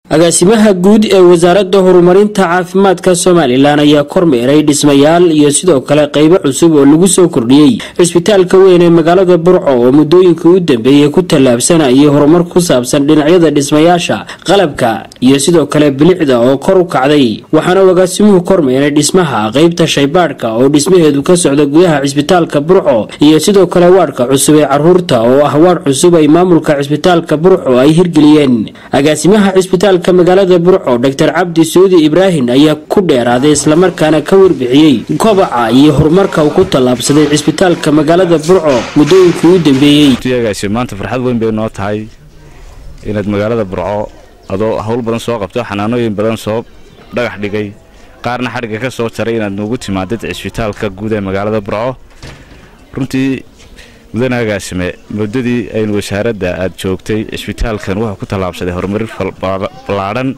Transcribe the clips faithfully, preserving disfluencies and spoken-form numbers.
agaasimaha guud ee wasaaradda horumarinta caafimaadka Soomaaliland ayaa kormeeray dhismayaal iyo sidoo kale qaybo cusub oo lagu soo kordhiyay isbitaalka weyn ee magaalada Burco oo muddooyinkii u dambeeyay ku tallaabsanayay horumar ku saabsan dhinacyada dhismayaasha qalabka iyo sidoo kale bilicda oo kor u kacday waxaana agaasimuhu kormeeray dhismaha qaybta shaybaadhka oo dhismaheedu ka socda gudaha isbitaalka Burco iyo sidoo kale waadhka cusub ee caruurta oo ah waadh cusub ay maamulka isbitaalka Burco ay hirgeliyeen agaasimaha isbitaalka magaalada Burco Doctor Abdi Suudi Ibrahim ayaa ku dheeraaday isla markaana ka warbixiyay kobaca iyo horumarka uu ku tallaabsaday isbitaalka magaalada Burco muddooyinkii u dambeeyay. Tiyaagaasi maanta farxad weyn bay noo tahay inaad magaalada Burco adoo hawl badan soo qabto xanaanooyin badan soo dhagax dhigay qaarna xariga ka soo jaray inaad noogu timaadid isbitaalka guud ee magaalada Burco. runtii mudanaagaasime muddadii ay wasaaradda aad joogtay isbitaalkan waxa ku tallaabsaday horumar ballaaran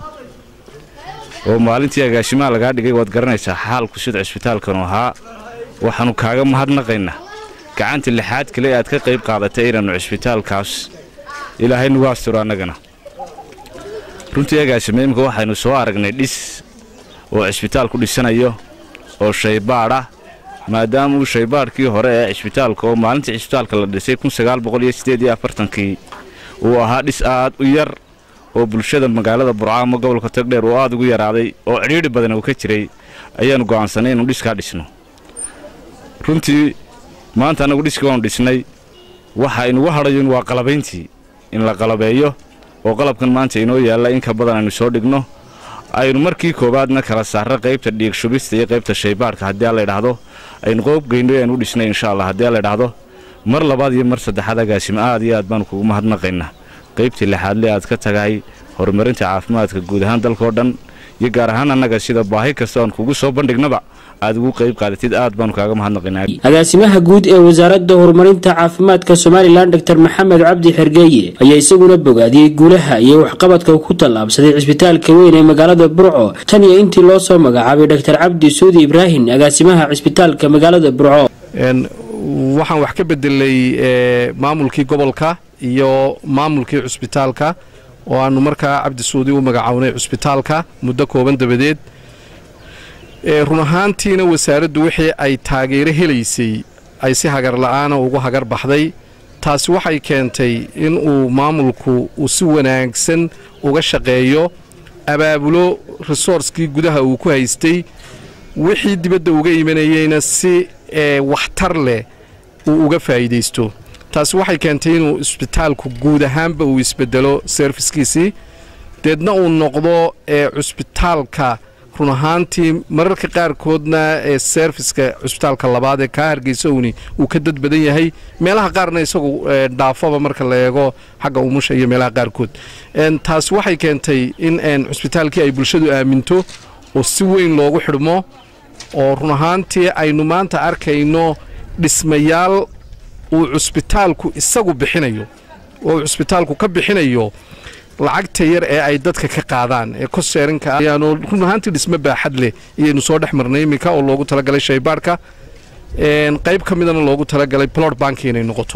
oo maalintii agaasimaha laga dhigay waad garanaysaa xaalku sida isbitaalkan ahaa waxaanu kaaga mahadnaqaynaa gacanta lixaad kale aad ka qayb qaadatay inaanu isbitaalkaas ilaahay nagu astiro annagana. runtii agaasime imika waxaynu soo aragnay dhis oo isbitaalku dhisanayo oo shaybaadh ah maadaama uu shaybaadhkii hore ee isbitaalka oo maalintii isbitaalka la dhisay kun sagaal boqol iyo siddeed iyo afartan-kii uu ahaa dhis aad u yar oo bulshada magaalada Burco ama gobolka Togdheer oo aad ugu yaraaday oo cidhiidhi badan uu ka jiray ayaanu go'aansanay inuu dhiska dhisno. runtii maanta anagu dhiska waan dhisnay waxa aynu waharayn waa qalabayntii in la qalabeeyo oo qalabkan maanta inoo yaala in ka badan aynu soo dhigno aynu markii koobaadna kala saarno qaybta dhiig shubista iyo qaybta shaybaadhka haddii la yiraahdo aynu qoob geyno aynu dhisnay insha Allah haddii la yiraahdo mar labaad iyo mar saddexaad agaasimo aad iyo aad baan kugu mahadnaqaynaa qaybtii lixaad le aad ka tagay horumarinta caafimaadka guud ahaan dalka oo dhan iyo gaar ahaan annaga sida baahi kasta aan kugu soo bandhignaba aad ugu qayb qaadatid aad baan kaaga mahadnaqaynaa. agaasimaha guud ee wasaaradda horumarinta caafimaadka Soomaaliland Doctor Maxamed Abdi Xergeeye ayaa isaguna bogaadiyay guulaha iyo waxqabadka ku tallaabsaday isbitaalka weyn ee magaalada Burco tan iyo intii loo soo magacaabay Doctor Abdi Suudi Ibrahim agaasimaha isbitaalka magaalada Burco. een waxaan wax ka bedelay maamulkii gobolka iyo maamulkii isbitaalka oo aanu markaa Abdi Suudi u magacaabnay isbitaalka muddo kooban dabadeed. ee run ahaantiina wasaaraddu wixii ay taageero helaysay ay si hagar la'aan ugu hagar baxday taasi waxay keentay in uu maamulku uu si wanaagsan uga shaqeeyo abaabulo resource-kii gudaha uu ku haystay wixii dibadda uga imanayayna si waxtar leh uu uga faa'iideysto. taasi waxay keentay inuu isbitaalku guud ahaanba uu isbedelo service-kiisii deedna uu noqdo ee isbitaalka run ahaantii mararka qaarkoodna ee serviceka isbitaalka labaad ee ka Hargeysa uu ka dad badan yahay meelaha qaarna isagu dhaafaba marka la eego xagga umusha iyo meelaha qaarkood. een taas waxay keentay in een isbitaalkii ay bulshadu aaminto oo si weyn loogu xidhmo oo run ahaantii aynu maanta arkayno dhismayaal uu isbitaalku isagu bixinayo oo isbitaalku ka bixinayo lacagta yar ee ay dadka ka qaadaan ee ku seerinka ayaanu run ahaantii dhisme baaxad leh iyaynu soo dhex marnay imika oo loogu talagalay shaybaadhka een qayb ka midana loogu talagalay plot bank inay noqoto.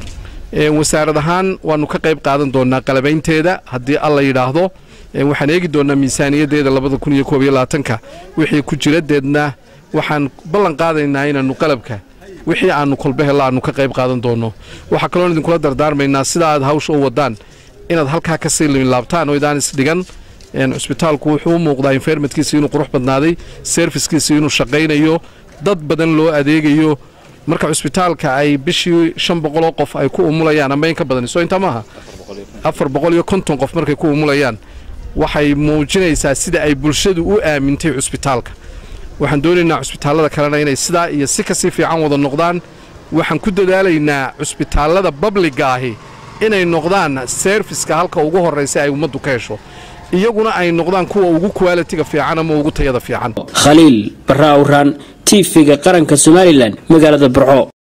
een wasaarad ahaan waanu ka qayb qaadan doonaa qalabaynteeda haddii alla yiraahdo waxaan eegi doonaa miisaaniyadeeda laba kun iyo koob iyo labaatan-ka wixii ku jira deedna waxaan ballan qaadaynaa inaanu qalabka wixii aanu kolba helaanu ka qayb qaadan doono. waxa kale oo idin kula dardaarmaynaa sida aad hawsha u wadaan inaad halkaa ka sii laabtaan oo idaan is dhigan. een isbitaalku wuxuu u muuqdaa environmentkiisa inuu qurux badnaaday servicekiisa inuu shaqaynayo dad badan loo adeegayo marka isbitaalka ay bishii shan boqol oo qof ay ku umulayaan ama in ka badan soo inta maaha afar boqol iyo konton qof markay ku umulayaan waxay muujinaysaa sida ay bulshadu u aamintay isbitaalka. waxaan doonaynaa isbitaalada kalena inay sidaa iyo si ka sii fiican wada noqdaan. waxaan ku dadaalaynaa isbitaalada public ahi inay noqdaan serviceka halka ugu horeysa ay ummaddu ka hesho iyaguna ay noqdaan kuwa ugu quality-ga fiican ama ugu tayada fiican. Khaliil Barra Awraan T V-ga qaranka Soomaaliland magaalada Burco.